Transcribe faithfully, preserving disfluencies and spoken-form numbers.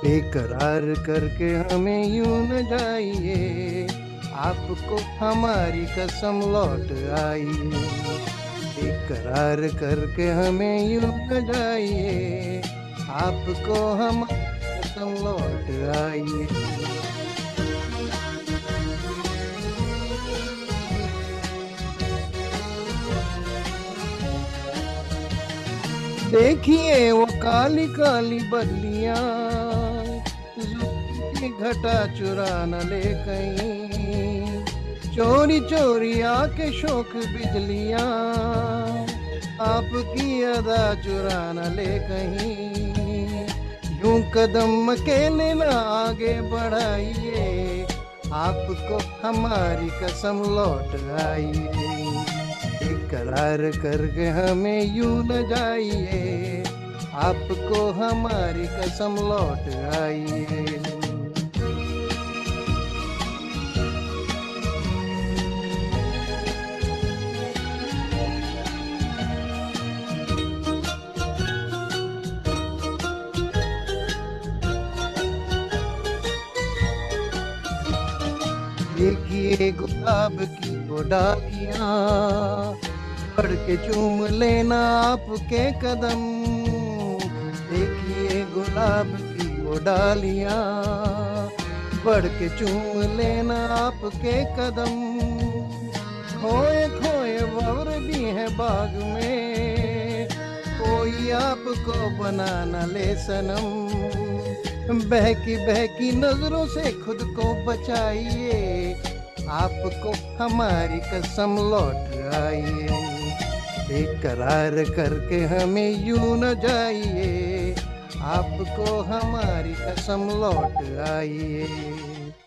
बेकरार करके हमें यूं न जाइए, आपको हमारी कसम लौट आइए। बेकरार करके हमें यूं न जाइए, आपको हमारी कसम लौट आइए। देखिए वो काली काली बदलियां, जुल्फों की घटा चुरा न ले कहीं। चोरी चोरी आके शौक बिजलियां, आपकी अदा चुरा न ले कहीं। यूं कदम अकेले न आगे बढ़ाइए, आपको हमारी कसम लौट आइए। बेकरार करके हमें यूं न जाइए, आपको हमारी कसम लौट आइए। देखिए गुलाब की वो डालियां, बढ़ के चूम लेना आपके कदम। देखिए गुलाब की वो डालियां, बढ़ के चूम लेना आपके कदम। खोए खोए भंवर भी है बाग में, कोई आपको बना न ले सनम। बहकी बहकी नजरों से खुद को बचाइए, आपको हमारी कसम लौट आइए। बेकरार करके हमें यूं न जाइए, आपको हमारी कसम लौट आइए।